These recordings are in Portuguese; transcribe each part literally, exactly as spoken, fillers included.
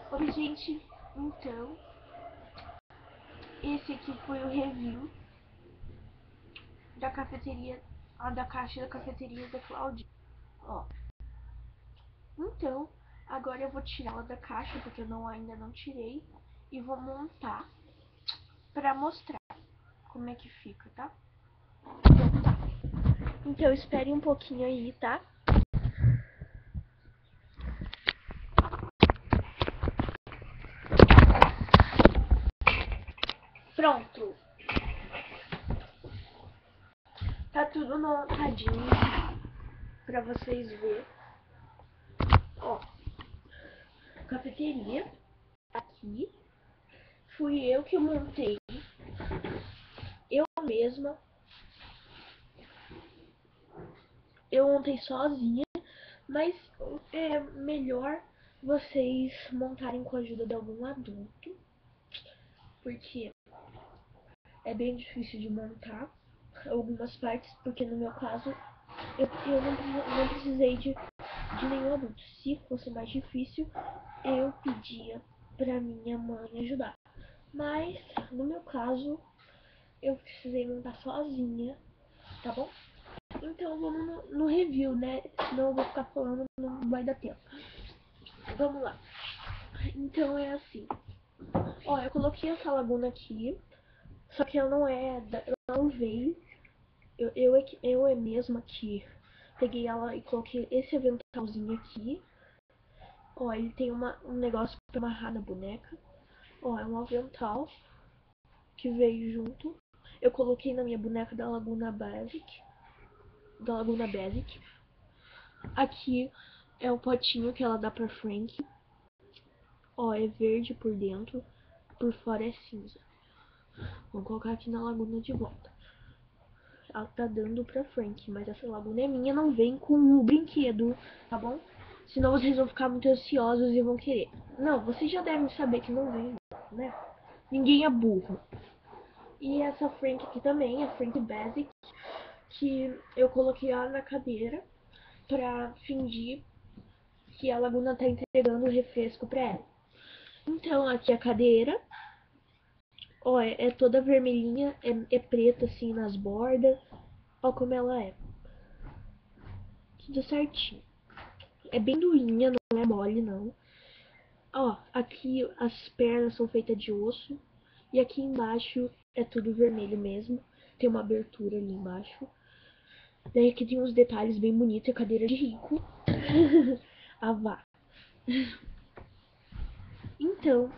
Oi, gente. Então, esse aqui foi o review da cafeteria, a da caixa da cafeteria da Claudinha. Ó. Então, agora eu vou tirar ela da caixa, porque eu não, ainda não tirei. E vou montar pra mostrar como é que fica, tá? Então tá. Então espere um pouquinho aí, tá? Pronto. Tá tudo montadinho pra vocês verem. Ó. Cafeteria. Aqui. Fui eu que montei. Eu mesma. Eu montei sozinha. Mas é melhor vocês montarem com a ajuda de algum adulto. Porque é bem difícil de montar algumas partes. Porque no meu caso, eu, eu não, não precisei de, de nenhum adulto. Se fosse mais difícil, eu pedia pra minha mãe ajudar. Mas, no meu caso, eu precisei montar sozinha, tá bom? Então vamos no, no review, né? Senão eu vou ficar falando, não vai dar tempo. Vamos lá. Então é assim. Ó, eu coloquei essa laguna aqui. Só que ela não é, ela não veio. Eu, eu, é eu é mesmo aqui. Peguei ela e coloquei esse aventalzinho aqui. Ó, ele tem uma, um negócio pra amarrar na boneca. Ó, é um avental que veio junto. Eu coloquei na minha boneca da Laguna Basic. Da Laguna Basic. Aqui é o potinho que ela dá pra Frank. Ó, é verde por dentro. Por fora é cinza. Vamos colocar aqui na Laguna de volta. Ela tá dando pra Frank, mas essa Laguna é minha, não vem com o brinquedo, tá bom? Senão vocês vão ficar muito ansiosos e vão querer. Não, vocês já devem saber que não vem, né? Ninguém é burro. E essa Frank aqui também, a Frank Basic, que eu coloquei ela na cadeira pra fingir que a Laguna tá entregando o refresco pra ela. Então, aqui a cadeira, ó, é, é toda vermelhinha, é, é preta assim nas bordas. Ó como ela é. Tudo certinho. É bem durinha, não é mole não. Ó, aqui as pernas são feitas de osso. E aqui embaixo é tudo vermelho mesmo. Tem uma abertura ali embaixo. Daí aqui tem uns detalhes bem bonitos. É cadeira de rico. Ah, vá. Então,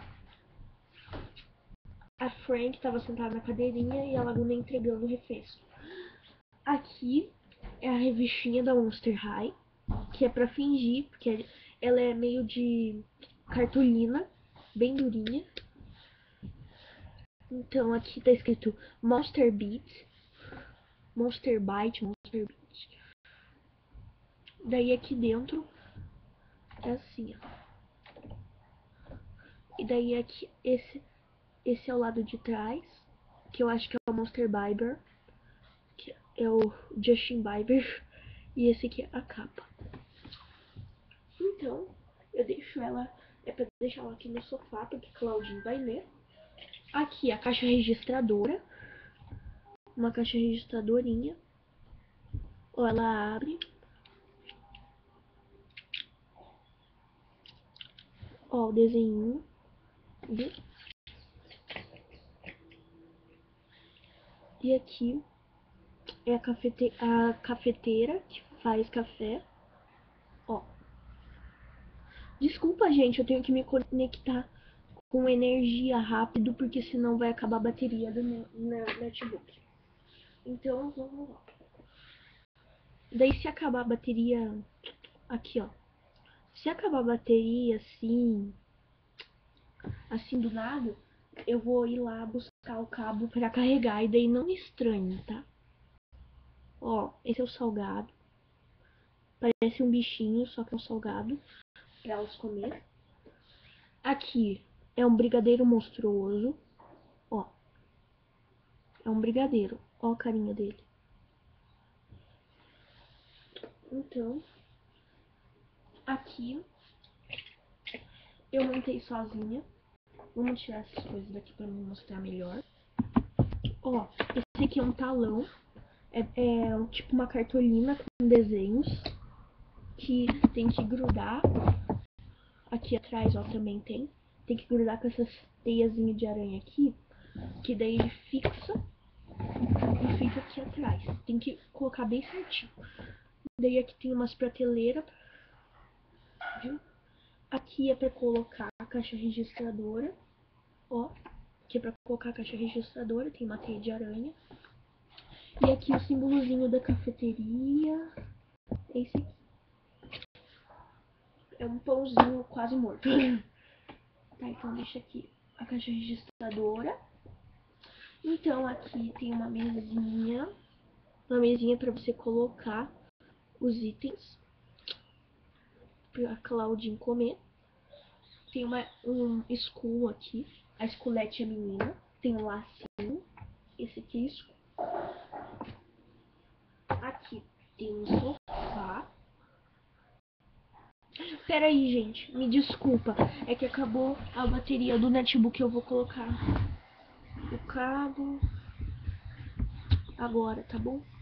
a Frank estava sentada na cadeirinha e a Laguna entregando o refresco. Aqui é a revistinha da Monster High, que é pra fingir, porque ela é meio de cartolina, bem durinha. Então aqui tá escrito Monster Beat, Monster Bite, Monster Beat. Daí aqui dentro é assim, ó. E daí aqui, esse, esse é o lado de trás, que eu acho que é o Monster Bieber, que é o Justin Bieber. E esse aqui é a capa. Então, eu deixo ela, é pra deixar ela aqui no sofá, porque Claudinho vai ler. Aqui a caixa registradora, uma caixa registradorinha. Ou ela abre. Ó, o desenho. Viu? E aqui é a, cafete a cafeteira que faz café. Ó. Desculpa, gente, eu tenho que me conectar com energia rápido, porque senão vai acabar a bateria do meu notebook. Então, vamos lá. Daí, se acabar a bateria... Aqui, ó. Se acabar a bateria, assim... Assim, do nada, eu vou ir lá buscar o cabo pra carregar. E daí não me estranhe, tá? Ó, esse é o salgado. Parece um bichinho, só que é um salgado pra elas comer. Aqui é um brigadeiro monstruoso. Ó. É um brigadeiro. Ó a carinha dele. Então, aqui eu montei sozinha. Vamos tirar essas coisas daqui pra me mostrar melhor. Ó, esse aqui é um talão. É, é tipo uma cartolina com desenhos que tem que grudar. Aqui atrás, ó, também tem. Tem que grudar com essas teiazinhas de aranha aqui, que daí ele fixa e fica aqui atrás. Tem que colocar bem certinho. Daí aqui tem umas prateleiras, viu? Aqui é pra colocar a caixa registradora, ó. Aqui é pra colocar a caixa registradora, tem uma teia de aranha. E aqui o símbolozinho da cafeteria. Esse aqui. É um pãozinho quase morto. Tá, então deixa aqui a caixa registradora. Então aqui tem uma mesinha. Uma mesinha pra você colocar os itens pra Claudinho comer. Tem uma, um escudo aqui. A esculete é menina. Tem um lacinho. Esse aqui é escudo. Aqui tem um sofá. Pera aí, gente. Me desculpa. É que acabou a bateria do notebook. Eu vou colocar o cabo agora, tá bom?